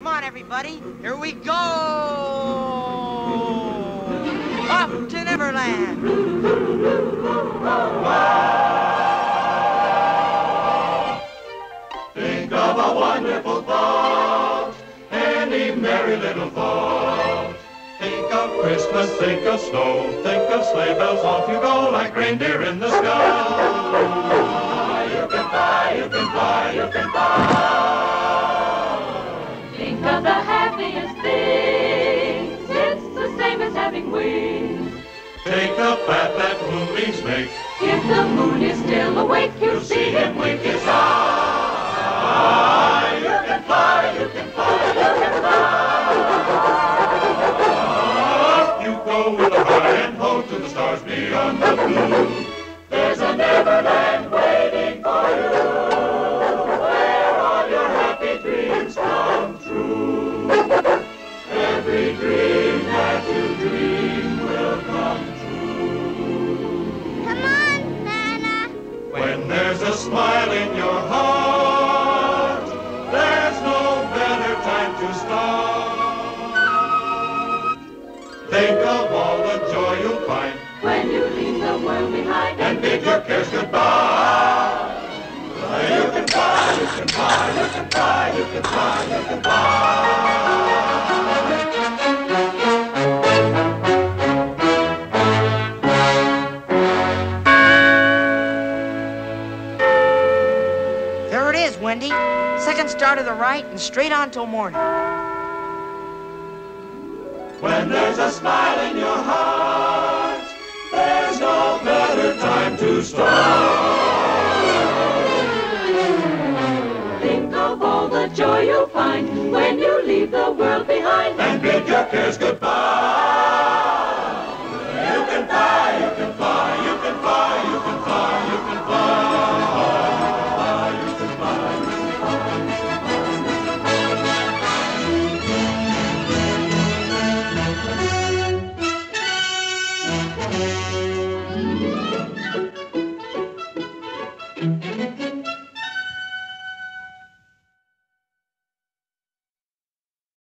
on, everybody. Here we go. Up to Neverland. Think of a wonderful thought, any merry little thought. Think of Christmas, think of snow, think of sleigh bells, off you go like reindeer in the sky. You can fly, you can fly, you can fly. Think of the happiest things, it's the same as having wings. Take the path that moonbeams make. If the moon is still awake, you'll see him wink his eye. You can fly, you can fly, you can fly. Up you go with a high and ho to the stars beyond the blue. There's a Neverland waiting for you, where all your happy dreams come true. Every dream that you dream will come true. Come on, Nana. When there's a smile in your heart, there's no better time to start. Think of all the joy you'll find When you leave the world behind and bid your cares goodbye. You can fly, you can fly, you can fly, you can fly, you can fly. There it is, Wendy. Second star to the right and straight on till morning. When there's a smile in your heart, there's no better time to start. Think of all the joy you'll find when you leave the world behind.